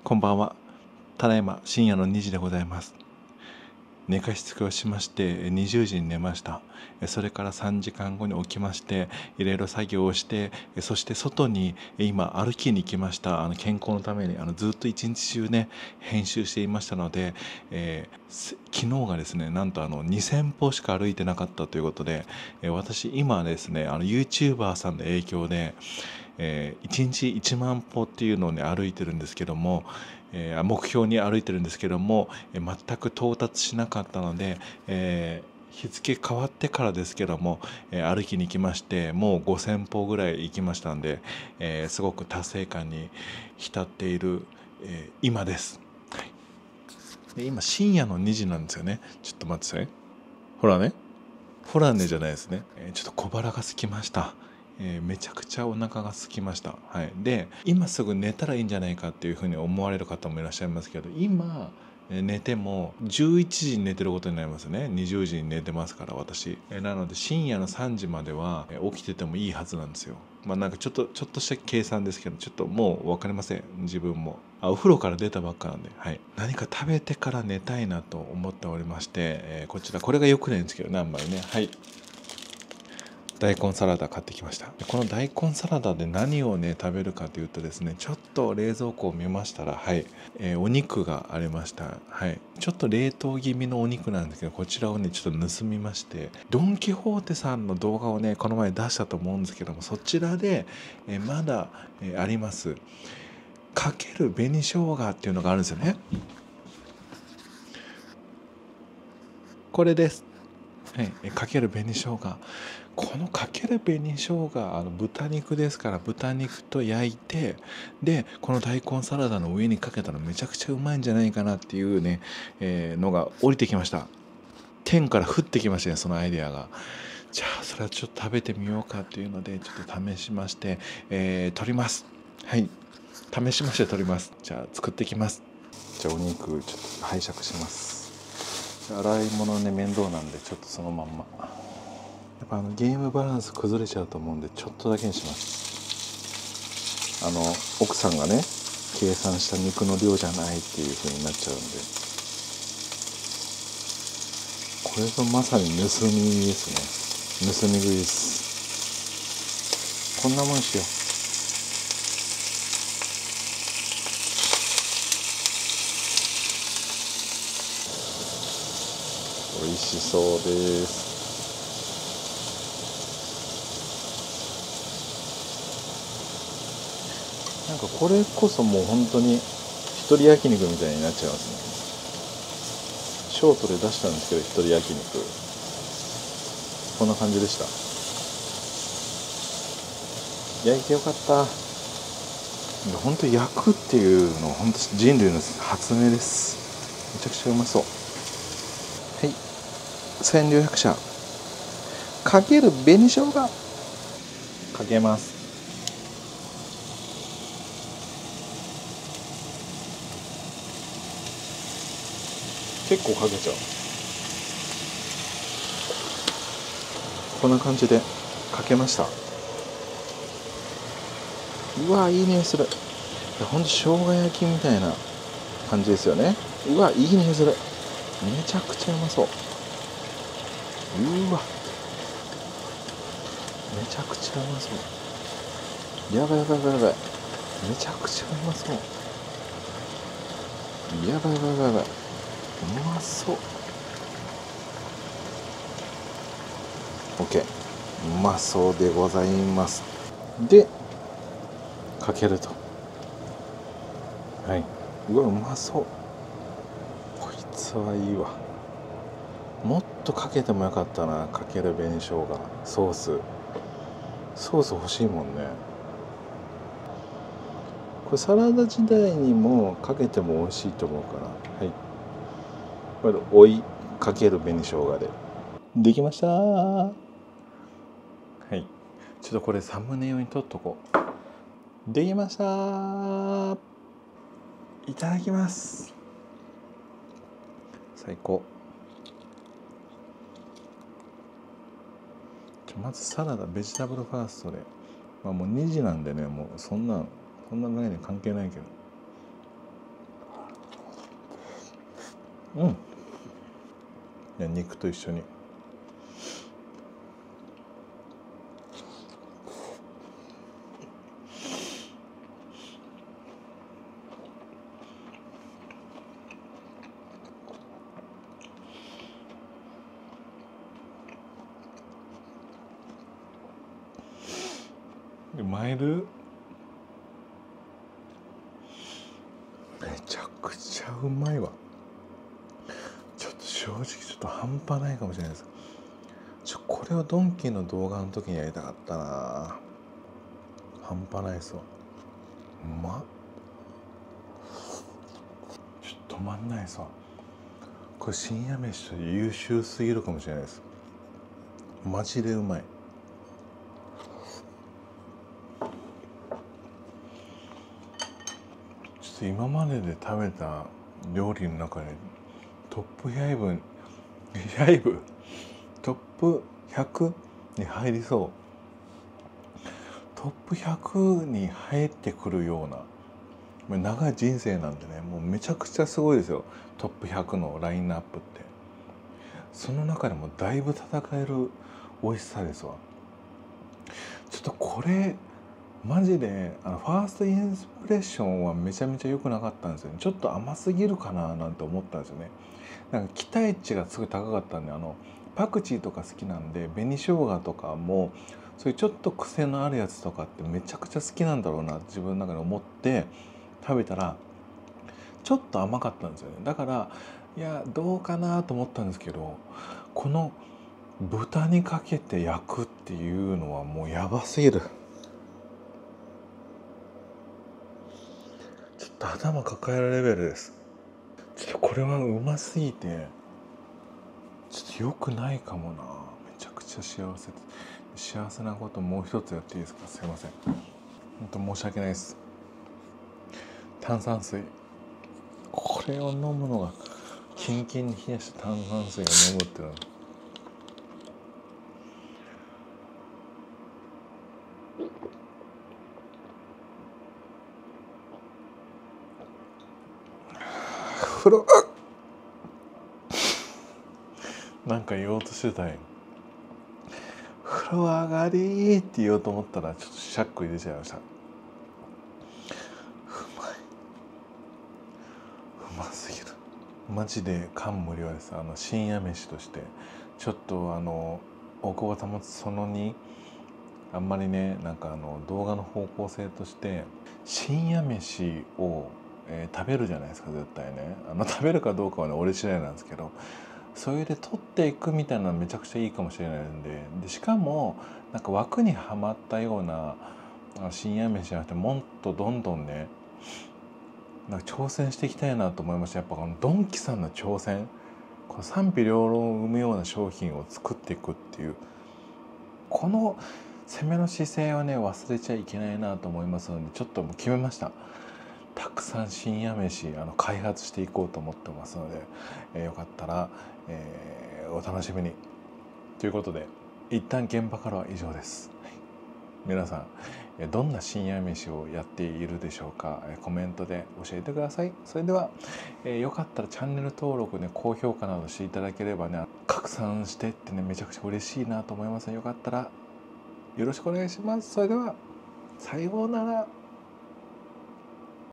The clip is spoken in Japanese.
こんばんは。ただいま深夜の2時でございます。寝かしつけをしまして20時に寝ました。それから3時間後に起きましていろいろ作業をして、そして外に今歩きに行きました。健康のためにずっと一日中ね編集していましたので、昨日がですねなんと2000歩しか歩いてなかったということで、私今ですねYouTuber さんの影響で1日1万歩っていうのをね歩いてるんですけども、目標に歩いてるんですけども、全く到達しなかったので、日付変わってからですけども、歩きに行きましてもう5000歩ぐらい行きましたんで、すごく達成感に浸っている、今です。はい、で今深夜の2時なんですよね。ちょっと待ってください。ほらね、ホランネじゃないですね。ちょっと小腹が空きました。めちゃくちゃお腹が空きました。はい。で、今すぐ寝たらいいんじゃないかっていうふうに思われる方もいらっしゃいますけど、今寝ても11時に寝てることになりますね。20時に寝てますから私。なので深夜の3時までは起きててもいいはずなんですよ。まあなんかちょっとした計算ですけど、ちょっともう分かりません。自分も。お風呂から出たばっかなんで、はい、何か食べてから寝たいなと思っておりまして、こちらこれがよくないんですけどね、あんまりね。はい、大根サラダ買ってきました。この大根サラダで何をね食べるかというとですね、ちょっと冷蔵庫を見ましたら、はい、お肉がありました。はい、ちょっと冷凍気味のお肉なんですけど、こちらをねちょっと盗みまして、ドン・キホーテさんの動画をねこの前出したと思うんですけども、そちらで、まだ、ありますかける紅生姜っていうのがあるんですよね。これです。はい、かける紅生姜。このかける紅生姜豚肉ですから、豚肉と焼いて、でこの大根サラダの上にかけたらめちゃくちゃうまいんじゃないかなっていうね、のが降りてきました。天から降ってきましたね、そのアイデアが。じゃあそれはちょっと食べてみようかっていうのでちょっと試しまして、取ります。はい、試しまして取ります。じゃあ作ってきます。じゃあお肉ちょっと拝借します。洗い物ね面倒なんでちょっとそのまんま、やっぱゲームバランス崩れちゃうと思うんでちょっとだけにします。奥さんがね計算した肉の量じゃないっていう風になっちゃうんで、これぞまさに盗みですね。盗み食いです。こんなもんしよう。美味しそうです。なんかこれこそもう本当に一人焼肉みたいになっちゃいますね。ショートで出したんですけど、一人焼肉こんな感じでした。焼いてよかった。本当焼くっていうのは本当人類の発明です。めちゃくちゃうまそう。はい、千両百社かける紅生姜かけます。結構かけちゃう。こんな感じでかけました。うわいい匂いする。ほんと生姜焼きみたいな感じですよね。うわいい匂いする。めちゃくちゃうまそう。うわめちゃくちゃうまそう。やばいやばいやばいやばい。めちゃくちゃうまそう。やばいやばいやばいやばい。うまそう。 OK、 うまそうでございます。でかけると、はい、うわうまそう。こいつはいいわ。もっとかけてもよかったな。かける紅生姜ソース欲しいもんね。これサラダ自体にもかけても美味しいと思うから、はい、これ追いかける紅生姜でできました。はい、ちょっとこれサムネ用に撮っとこう。できました。いただきます。最高。まずサラダベジタブルファーストで、もう2時なんでね、もうそんな概念関係ないけど、 うん。いや、肉と一緒に。マイルめちゃくちゃうまいわ。ちょっと正直ちょっと半端ないかもしれないです。これをドンキーの動画の時にやりたかったな。半端ないですわ。うまっ。ちょっと止まんないですわ。これ深夜飯と優秀すぎるかもしれないです。マジでうまい。ちょっと今までで食べた料理の中でトップ5トップ100に入りそう。トップ100に入ってくるような長い人生なんでね、もうめちゃくちゃすごいですよ。トップ100のラインナップって、その中でもだいぶ戦える美味しさですわ。ちょっとこれマジでファーストインスプレッションはめちゃめちゃ良くなかったんですよね。ちょっと甘すぎるかななんて思ったんですよね。なんか期待値がすごい高かったんで、パクチーとか好きなんで紅生姜とかもそういうちょっと癖のあるやつとかってめちゃくちゃ好きなんだろうなって自分の中で思って食べたらちょっと甘かったんですよね。だからいやどうかなと思ったんですけど、この豚にかけて焼くっていうのはもうやばすぎる。ちょっと頭抱えるレベルです。ちょっとこれはうますぎてちょっと良くないかもな。めちゃくちゃ幸せなこともう一つやっていいですか。すいません、本当申し訳ないです。炭酸水、これを飲むのがキンキンに冷やした炭酸水を飲むっていうのは風呂なんか言おうとしてたよ。風呂上がりって言おうと思ったらちょっとシャック入れちゃいました。うますぎる。マジで感無量です。深夜飯としてちょっと大久保保その2あんまりね、なんか動画の方向性として深夜飯を、食べるじゃないですか絶対ね。食べるかどうかはね俺次第なんですけど、それで取っていくみたいなのめちゃくちゃいいかもしれないんで、しかもなんか枠にはまったような深夜飯じゃなくてもっとどんどんねなんか挑戦していきたいなと思いました。やっぱこのドンキさんの挑戦、この賛否両論を生むような商品を作っていくっていうこの攻めの姿勢はね忘れちゃいけないなと思いますので、ちょっともう決めました。たくさん深夜飯開発していこうと思ってますので、よかったら、お楽しみにということで一旦現場からは以上です。はい、皆さんどんな深夜飯をやっているでしょうか。コメントで教えてください。それでは、よかったらチャンネル登録ね高評価などしていただければね拡散してってねめちゃくちゃ嬉しいなと思いますので、よかったらよろしくお願いします。それではさようなら。